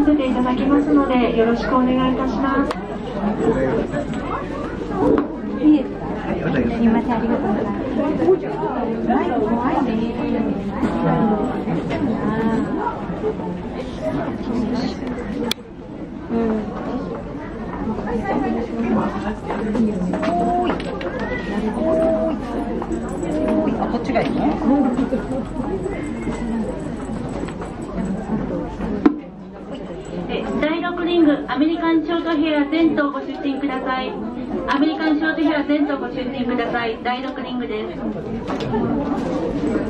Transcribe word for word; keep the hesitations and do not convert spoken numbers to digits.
させていただきますので、よろしくお願いいたします。 いえ、すみません、ありがとうございます。怖いね。うん。おーい。おーい。おーい。あ、こっちがいいの？ だいろくリングアメリカンショートヘア全頭ご出陣ください。アメリカンショートヘア全頭ご出陣ください。だいろくリングです。